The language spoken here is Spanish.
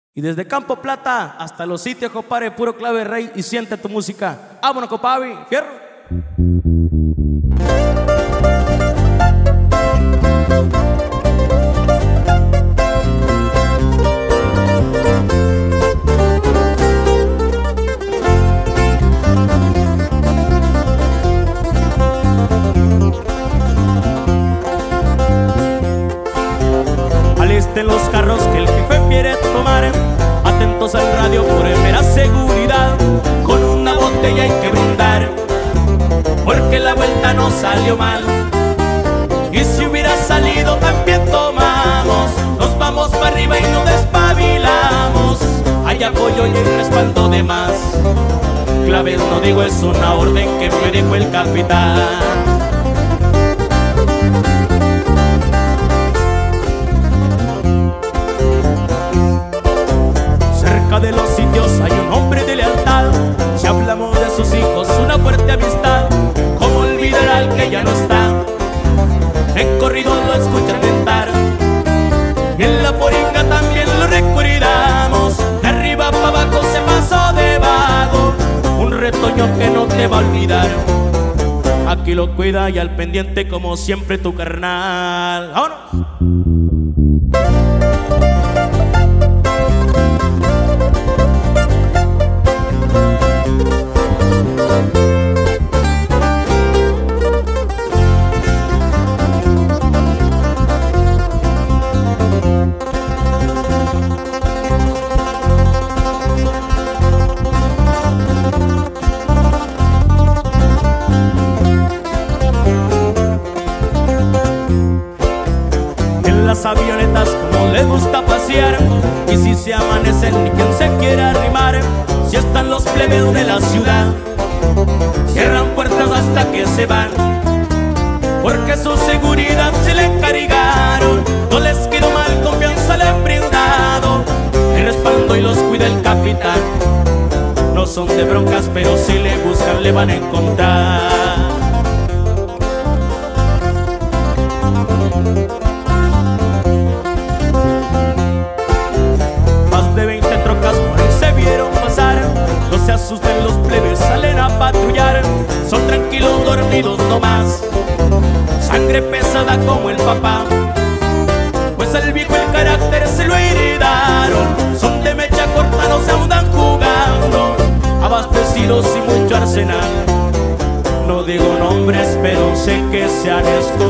Y desde Campo Plata hasta los sitios, compadre, puro clave rey y siente tu música. Vámonos, compadre, fierro. Alisten los carros que el jefe quiere tomar, atentos al radio por mera seguridad. Con una botella hay que brindar, porque la vuelta no salió mal. Y si hubiera salido también tomamos, nos vamos para arriba y nos despabilamos. Hay apoyo y el respaldo de más. Claves no digo, es una orden que me dejó el capitán. De los sitios hay un hombre de lealtad. Si hablamos de sus hijos, una fuerte amistad. ¿Cómo olvidar al que ya no está? En corrido lo escuchan cantar, y en la poringa también lo recordamos. De arriba para abajo se pasó de vago, un retoño que no te va a olvidar. Aquí lo cuida y al pendiente como siempre tu carnal. ¡Vámonos! Las avionetas como les gusta pasear, y si se amanecen ni quien se quiera arrimar. Si están los plebes de la ciudad, cierran puertas hasta que se van, porque su seguridad se le encargaron. No les quedó mal, confianza le han brindado, el respaldo y los cuida el capitán. No son de broncas, pero si le buscan le van a encontrar. No se asusten, los plebes salen a patrullar. Son tranquilos, dormidos nomás, sangre pesada como el papá, pues al viejo el carácter se lo heredaron. Son de mecha corta, no se andan jugando, abastecidos y mucho arsenal. No digo nombres, pero sé que se han escuchado.